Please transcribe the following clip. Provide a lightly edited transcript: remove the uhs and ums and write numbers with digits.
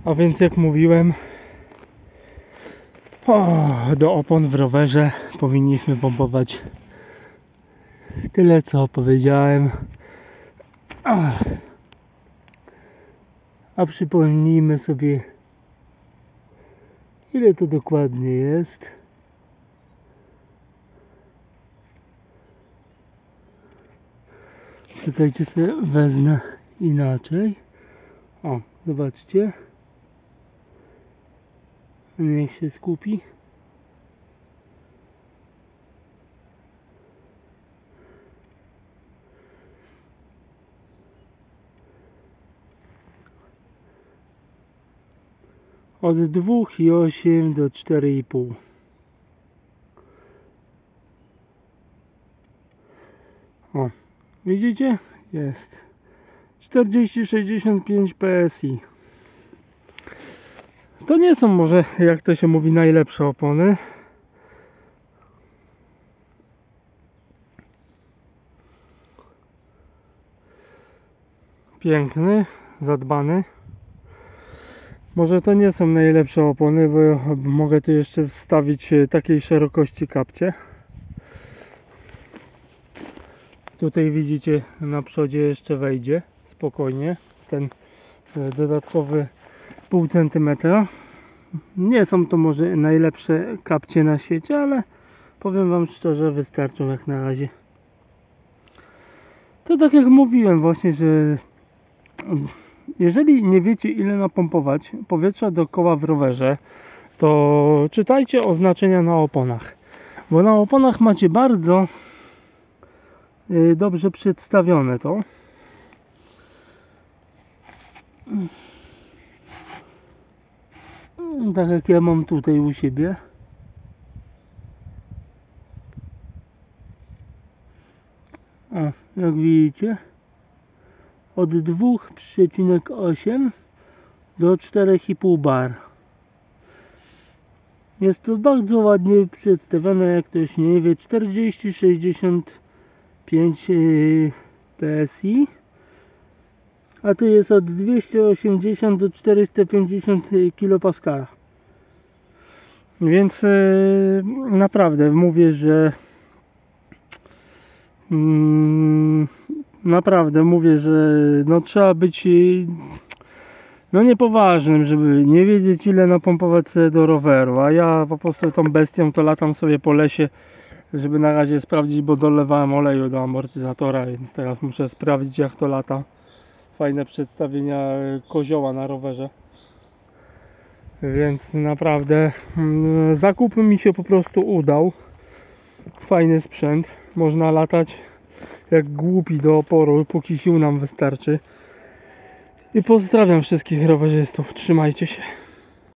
A więc jak mówiłem, do opon w rowerze powinniśmy pompować tyle, co powiedziałem. A przypomnijmy sobie, ile to dokładnie jest. Czekajcie, sobie wezmę inaczej. O, zobaczcie. Niech się skupi. Od 2,8 do 4,5. O, widzicie? Jest 40-65 PSI. To nie są może, jak to się mówi, najlepsze opony. Piękny, zadbany. Może to nie są najlepsze opony, bo mogę tu jeszcze wstawić takiej szerokości kapcie. Tutaj widzicie, na przodzie jeszcze wejdzie spokojnie ten dodatkowy pół centymetra. Nie są to może najlepsze kapcie na świecie, ale powiem wam szczerze, wystarczą jak na razie. To tak jak mówiłem właśnie, że jeżeli nie wiecie, ile napompować powietrza dookoła w rowerze, to czytajcie oznaczenia na oponach, bo na oponach macie bardzo dobrze przedstawione to. Tak jak ja mam tutaj u siebie. O, jak widzicie, od 2,8 do 4,5 bar. Jest to bardzo ładnie przedstawione, jak ktoś nie wie, 40-65 PSI, a tu jest od 280 do 450 kPa. Więc naprawdę mówię, że no trzeba być niepoważnym, żeby nie wiedzieć, ile napompować sobie do roweru. A ja po prostu tą bestią to latam sobie po lesie, żeby na razie sprawdzić, bo dolewałem oleju do amortyzatora, więc teraz muszę sprawdzić, jak to lata. Fajne przedstawienia kozioła na rowerze. Więc naprawdę zakup mi się po prostu udał. Fajny sprzęt, można latać jak głupi do oporu, póki sił nam wystarczy. I pozdrawiam wszystkich rowerzystów, trzymajcie się.